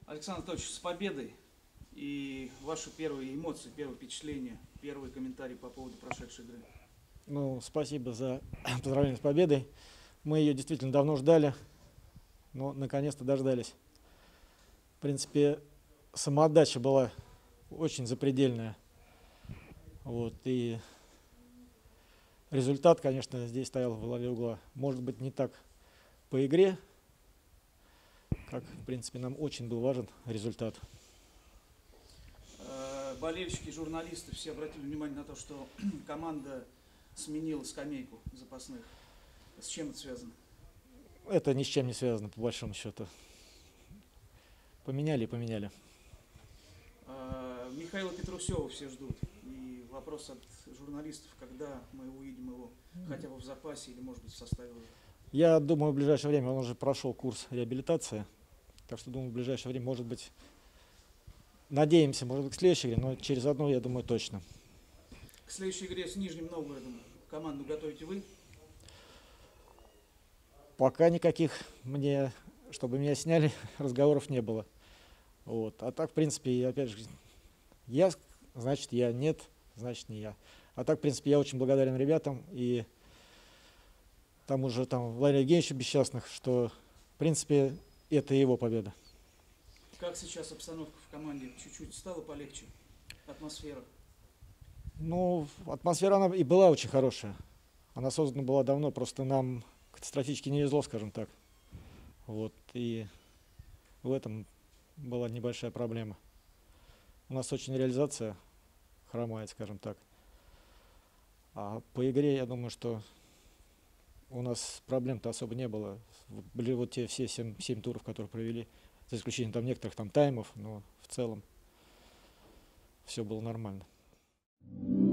Александр Анатольевич, с победой и ваши первые эмоции, первые впечатления, первые комментарии по поводу прошедшей игры. Ну, спасибо за поздравление с победой. Мы ее действительно давно ждали, но наконец-то дождались. В принципе, самоотдача была очень запредельная. Вот, и результат, конечно, здесь стоял в главе угла. Может быть, не так по игре, как, в принципе, нам очень был важен результат. Болельщики, журналисты все обратили внимание на то, что команда сменила скамейку запасных. С чем это связано? Это ни с чем не связано, по большому счету. Поменяли и поменяли. Михаила Петрусева все ждут. И вопрос от журналистов, когда мы увидим его хотя бы в запасе или, может быть, в составе уже. Я думаю, в ближайшее время он уже прошел курс реабилитации. Так что, думаю, в ближайшее время, может быть, надеемся, может быть, к следующей игре, но через одну, я думаю, точно. К следующей игре с Нижним Новгородом команду готовите вы? Пока никаких чтобы меня сняли, разговоров не было. Вот. А так, в принципе, опять же, я, значит я, нет, значит не я. А так, в принципе, я очень благодарен ребятам и тому же Владимиру Евгеньевичу Бесчастных, что, в принципе, это его победа. Как сейчас обстановка в команде? Чуть-чуть стало полегче? Атмосфера? Ну, атмосфера она и была очень хорошая. Она создана была давно, просто нам катастрофически не везло, скажем так. Вот. И в этом была небольшая проблема. У нас очень реализация хромает, скажем так. А по игре, я думаю, что у нас проблем-то особо не было. Были вот те все 7 туров, которые провели, за исключением некоторых таймов, но в целом все было нормально.